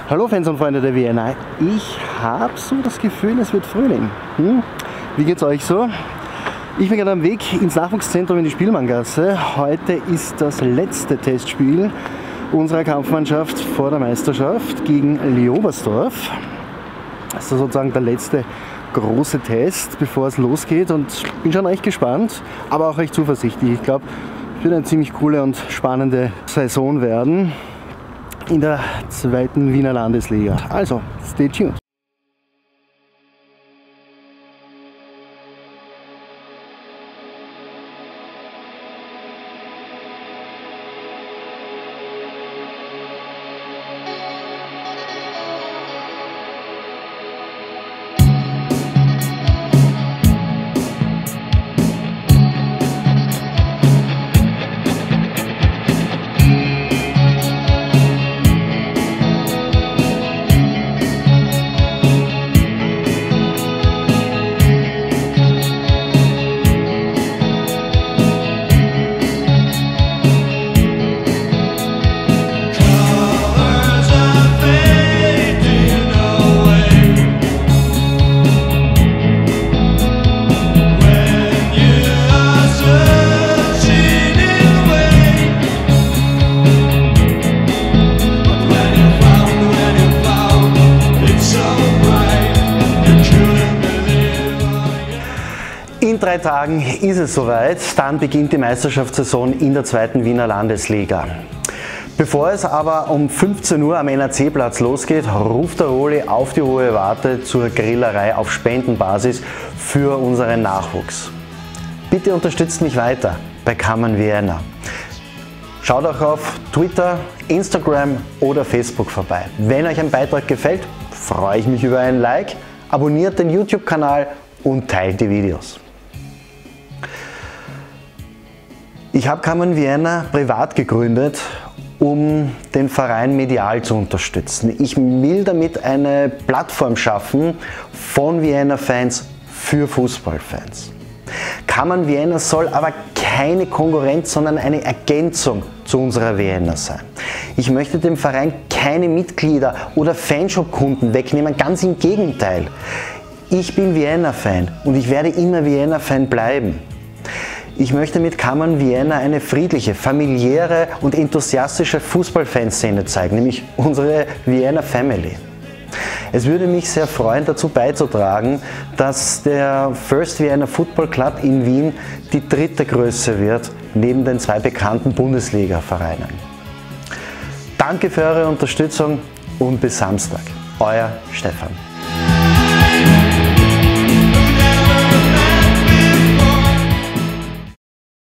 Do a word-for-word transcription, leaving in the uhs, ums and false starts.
Hallo Fans und Freunde der Vienna, ich habe so das Gefühl, es wird Frühling. Hm? Wie geht's euch so? Ich bin gerade am Weg ins Nachwuchszentrum in die Spielmanngasse. Heute ist das letzte Testspiel unserer Kampfmannschaft vor der Meisterschaft gegen Leobersdorf. Das ist sozusagen der letzte große Test, bevor es losgeht, und bin schon recht gespannt, aber auch recht zuversichtlich. Ich glaube, es wird eine ziemlich coole und spannende Saison werden in der zweiten Wiener Landesliga. Also, stay tuned. In drei Tagen ist es soweit, dann beginnt die Meisterschaftssaison in der zweiten Wiener Landesliga. Bevor es aber um fünfzehn Uhr am N A C-Platz losgeht, ruft der Roli auf die hohe Warte zur Grillerei auf Spendenbasis für unseren Nachwuchs. Bitte unterstützt mich weiter bei Kammern Vienna. Schaut auch auf Twitter, Instagram oder Facebook vorbei. Wenn euch ein Beitrag gefällt, freue ich mich über ein Like, abonniert den YouTube-Kanal und teilt die Videos. Ich habe Kammern Vienna privat gegründet, um den Verein medial zu unterstützen. Ich will damit eine Plattform schaffen von Vienna-Fans für Fußballfans. Kammern Vienna soll aber keine Konkurrenz, sondern eine Ergänzung zu unserer Vienna sein. Ich möchte dem Verein keine Mitglieder oder Fanshop-Kunden wegnehmen, ganz im Gegenteil. Ich bin Vienna-Fan und ich werde immer Vienna-Fan bleiben. Ich möchte mit Kammern Vienna eine friedliche, familiäre und enthusiastische Fußballfanszene zeigen, nämlich unsere Vienna Family. Es würde mich sehr freuen, dazu beizutragen, dass der First Vienna Football Club in Wien die dritte Größe wird, neben den zwei bekannten Bundesliga-Vereinen. Danke für eure Unterstützung und bis Samstag. Euer Stefan.